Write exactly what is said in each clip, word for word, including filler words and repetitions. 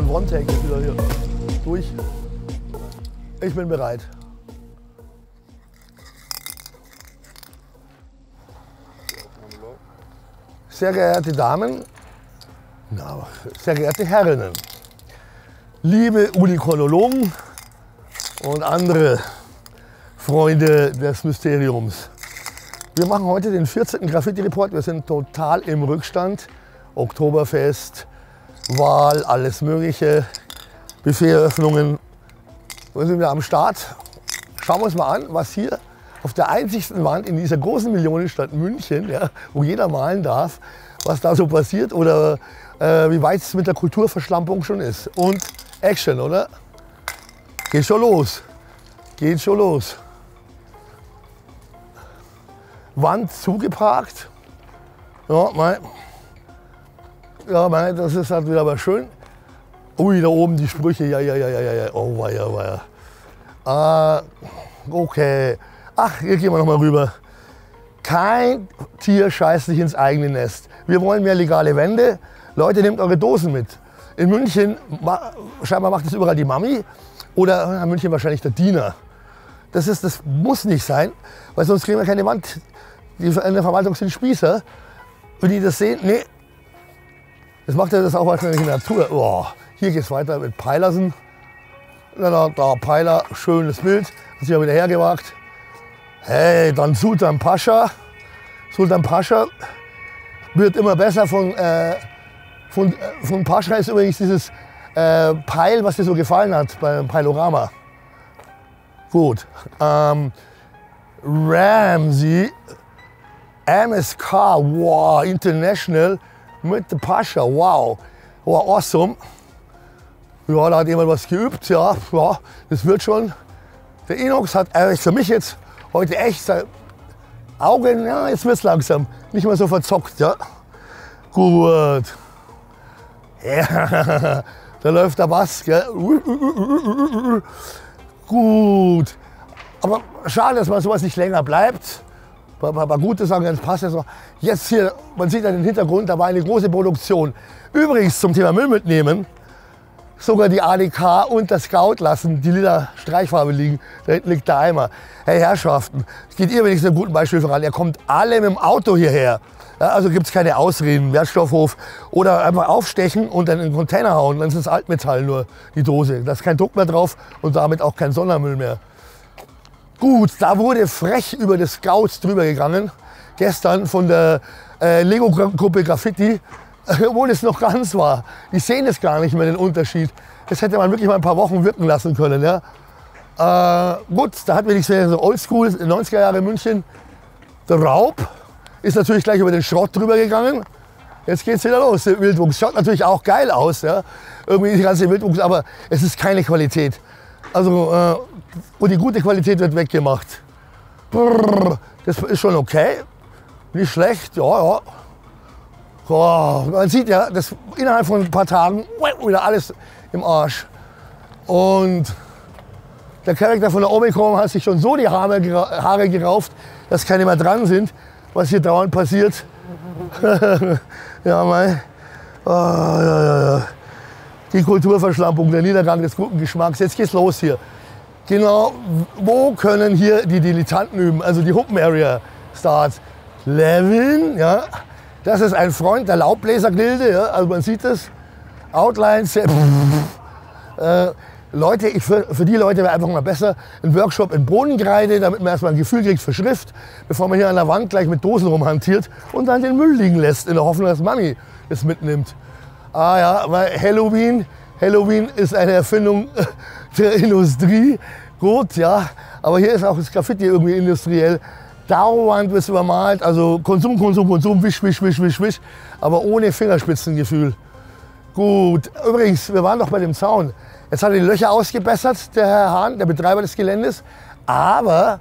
One-Take jetzt wieder hier durch. Ich bin bereit. Sehr geehrte Damen, na, sehr geehrte Herrinnen, liebe Unikonologen und andere Freunde des Mysteriums. Wir machen heute den vierzehnten Graffiti-Report. Wir sind total im Rückstand. Oktoberfest, Wahl, alles Mögliche, Buffeteröffnungen. Wir sind wieder am Start. Schauen wir uns mal an, was hier auf der einzigsten Wand in dieser großen Millionenstadt München, ja, wo jeder malen darf, was da so passiert oder äh, wie weit es mit der Kulturverschlampung schon ist. Und Action, oder? Geht schon los. Geht schon los. Wand zugeparkt. Ja, mein, ja, mein, das ist halt wieder aber schön. Ui, da oben die Sprüche. Ja, ja, ja, ja, ja. Oh, weia, weia. Äh, okay. Ach, hier gehen wir noch mal rüber. Kein Tier scheißt sich ins eigene Nest. Wir wollen mehr legale Wände. Leute, nehmt eure Dosen mit. In München, scheinbar macht das überall die Mami oder in München wahrscheinlich der Diener. Das, ist, das muss nicht sein, weil sonst kriegen wir keine Wand. Die in der Verwaltung sind Spießer. Wenn die das sehen, nee. Das macht ja das auch wahrscheinlich in der Natur. Oh, hier geht es weiter mit Peilersen. Da, da, da, Peiler, schönes Bild. Hat sich ja wieder hergewagt. Hey, dann Sultan Pascha. Sultan Pascha wird immer besser. Von, äh, von, äh, von Pascha ist übrigens dieses äh, Peil, was dir so gefallen hat beim Peilorama. Gut. Ähm, Ramsey, M S K, wow, International mit der Pascha, wow, wow, awesome. Ja, da hat jemand was geübt, ja, ja, das wird schon. Der Inox hat eigentlich für mich jetzt heute echt seine Augen, ja, jetzt wird es langsam, nicht mehr so verzockt, ja. Gut. Ja, da läuft der Bass, gell. Gut. Aber schade, dass man sowas nicht länger bleibt. Ein paar, paar gute Sachen, jetzt passt das noch. Jetzt hier, man sieht ja den Hintergrund, da war eine große Produktion. Übrigens zum Thema Müll mitnehmen. Sogar die A D K und der Scout lassen die lila Streichfarbe liegen. Da hinten liegt der Eimer. Hey Herrschaften, es geht ihr wenigstens ein gutes Beispiel voran. Ihr kommt alle mit dem Auto hierher. Ja, also gibt es keine Ausreden, Wertstoffhof. Oder einfach aufstechen und dann in den Container hauen. Dann ist es Altmetall nur, die Dose. Da ist kein Druck mehr drauf und damit auch kein Sondermüll mehr. Gut, da wurde frech über die Scouts drüber gegangen. Gestern von der äh, Lego-Gruppe Graffiti. Obwohl es noch ganz war. Die sehen es gar nicht mehr, den Unterschied. Das hätte man wirklich mal ein paar Wochen wirken lassen können. Ja? Äh, gut, da hat wenigstens so Oldschool, neunziger Jahre München. Der Raub ist natürlich gleich über den Schrott drüber gegangen. Jetzt geht's wieder los, der Wildwuchs. Schaut natürlich auch geil aus, ja? Irgendwie die ganze Wildwuchs, aber es ist keine Qualität. Also, äh, und die gute Qualität wird weggemacht. Brrr, das ist schon okay, nicht schlecht, ja, ja. Oh, man sieht ja, das innerhalb von ein paar Tagen wieder alles im Arsch. Und der Charakter von der Omikron hat sich schon so die Haare, Haare gerauft, dass keine mehr dran sind, was hier dauernd passiert. Ja, mein, oh, ja, ja, ja. Die Kulturverschlampung, der Niedergang des guten Geschmacks. Jetzt geht's los hier. Genau, wo können hier die Dilettanten üben? Also die Huppen Area Starts. Levin, ja. Das ist ein Freund der Laubbläsergilde, ja, also man sieht es. Outlines. Äh, Leute, ich, für, für die Leute wäre einfach mal besser ein Workshop in Bodenkreide, damit man erstmal ein Gefühl kriegt für Schrift, bevor man hier an der Wand gleich mit Dosen rumhantiert und dann den Müll liegen lässt, in der Hoffnung, dass Mami es mitnimmt. Ah ja, weil Halloween, Halloween ist eine Erfindung der Industrie. Gut, ja, aber hier ist auch das Graffiti irgendwie industriell. Dauernd wird es übermalt, also Konsum, Konsum, Konsum, wisch, wisch, wisch, wisch, wisch, aber ohne Fingerspitzengefühl. Gut, übrigens, wir waren doch bei dem Zaun. Jetzt hat er die Löcher ausgebessert, der Herr Hahn, der Betreiber des Geländes, aber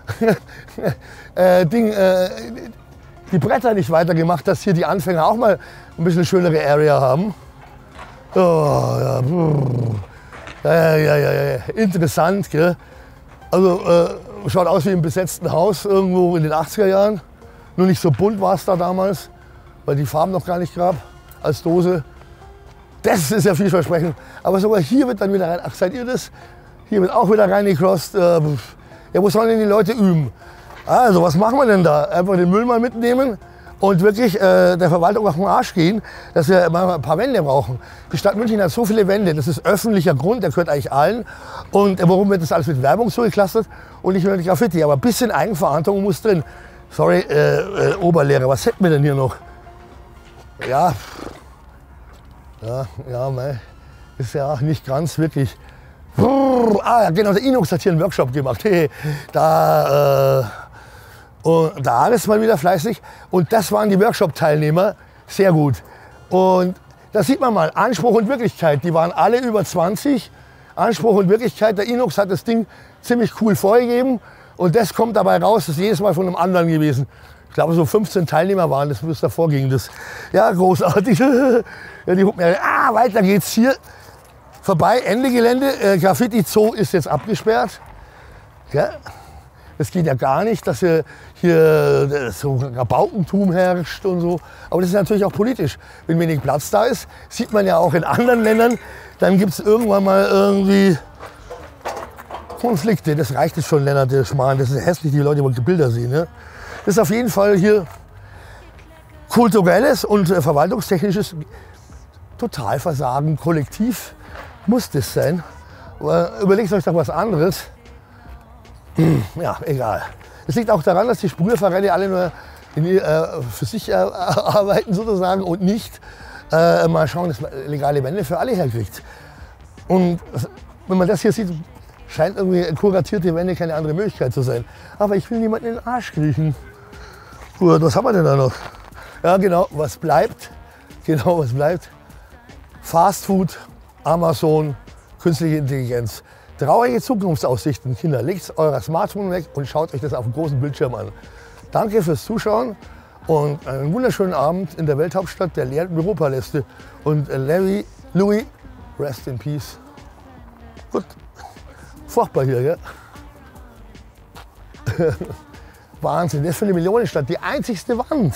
äh, Ding, äh, die Bretter nicht weitergemacht, dass hier die Anfänger auch mal ein bisschen schönere Area haben. Oh, ja, ja, ja, ja, ja, interessant, gell? Also, äh, schaut aus wie im besetzten Haus irgendwo in den achtziger Jahren. Nur nicht so bunt war es da damals, weil die Farben noch gar nicht gab als Dose. Das ist ja vielversprechend. Aber sogar hier wird dann wieder rein. Ach, seid ihr das? Hier wird auch wieder reingecrossed. Äh, ja, wo sollen denn die Leute üben? Also, was machen wir denn da? Einfach den Müll mal mitnehmen und wirklich äh, der Verwaltung auf den Arsch gehen, dass wir mal ein paar Wände brauchen. Die Stadt München hat so viele Wände. Das ist öffentlicher Grund, der gehört eigentlich allen. Und äh, warum wird das alles mit Werbung zugeklustert und nicht mit Graffiti? Aber ein bisschen Eigenverantwortung muss drin. Sorry, äh, äh, Oberlehrer, was hätten wir denn hier noch? Ja, ja, ja, mei, ist ja auch nicht ganz wirklich. Ah, genau, der Inox hat hier einen Workshop gemacht. Da, äh, und da ist mal wieder fleißig. Und das waren die Workshop-Teilnehmer. Sehr gut. Und da sieht man mal, Anspruch und Wirklichkeit. Die waren alle über zwanzig. Anspruch und Wirklichkeit. Der Inox hat das Ding ziemlich cool vorgegeben. Und das kommt dabei raus, das ist jedes Mal von einem anderen gewesen. Ich glaube, so fünfzehn Teilnehmer waren das, bis davor ging das. Ja, großartig. Ja, die mir, ah, weiter geht's hier. Vorbei, Ende Gelände. Äh, Graffiti Zoo ist jetzt abgesperrt. Ja, das geht ja gar nicht, dass hier, hier so Rabaukentum herrscht und so. Aber das ist natürlich auch politisch. Wenn wenig Platz da ist, sieht man ja auch in anderen Ländern, dann gibt es irgendwann mal irgendwie Konflikte. Das reicht jetzt schon, Lennart, der Schmarrn. Das ist hässlich, die Leute wollen die Bilder sehen. Ne? Das ist auf jeden Fall hier kulturelles und äh, verwaltungstechnisches Totalversagen, kollektiv muss das sein. Aber überlegt euch doch was anderes. Ja, egal. Es liegt auch daran, dass die Sprühervereine alle nur in, äh, für sich äh, arbeiten sozusagen und nicht äh, mal schauen, dass man legale Wände für alle herkriegt. Und wenn man das hier sieht, scheint irgendwie kuratierte Wände keine andere Möglichkeit zu sein. Aber ich will niemanden in den Arsch kriechen. Gut, was haben wir denn da noch? Ja genau, was bleibt? Genau, was bleibt? Fast Food, Amazon, künstliche Intelligenz. Traurige Zukunftsaussichten, Kinder. Legt euer Smartphone weg und schaut euch das auf dem großen Bildschirm an. Danke fürs Zuschauen und einen wunderschönen Abend in der Welthauptstadt der leeren Büropaläste. Und Larry, Louis, rest in peace. Gut, furchtbar hier, gell? Wahnsinn, das ist für eine Millionenstadt die einzigste Wand.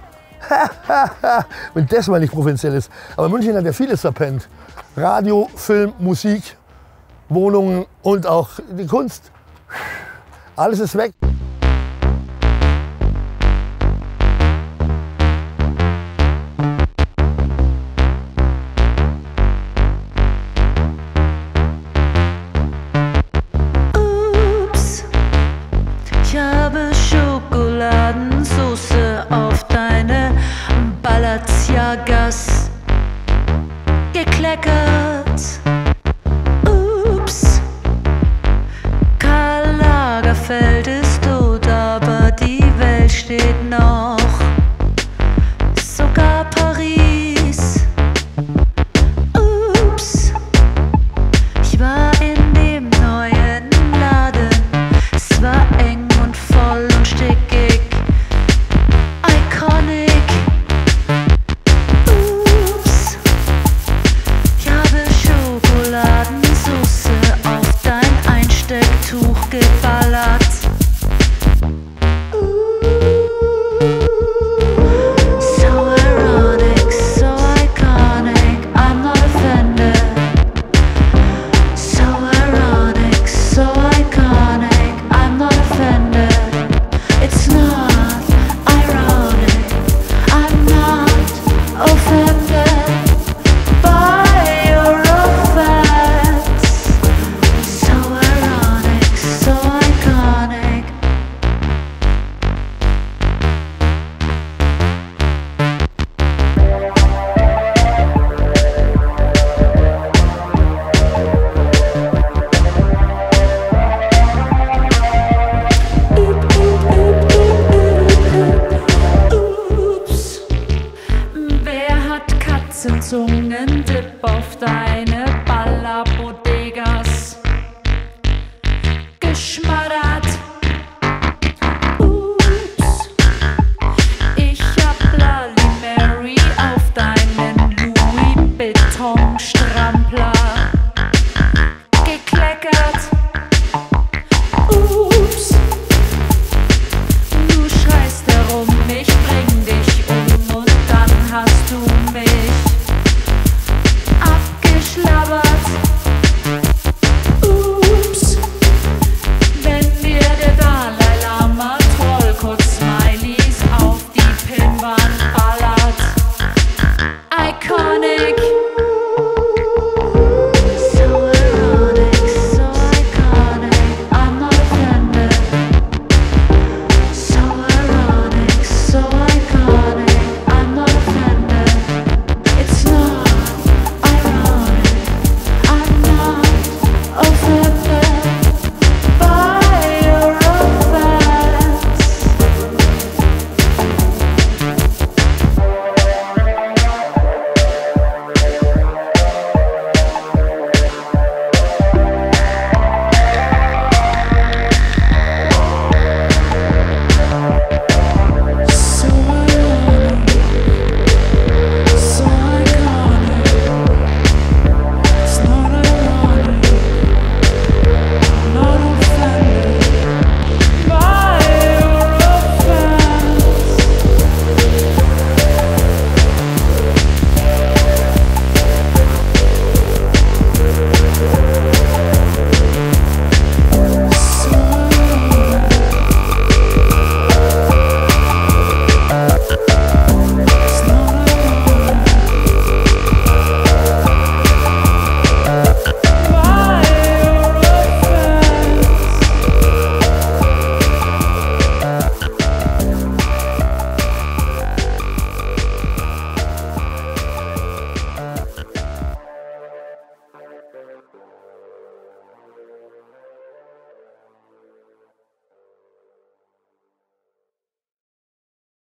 Wenn das mal nicht provinziell ist. Aber München hat ja vieles verpennt. Radio, Film, Musik, Wohnungen und auch die Kunst. Alles ist weg.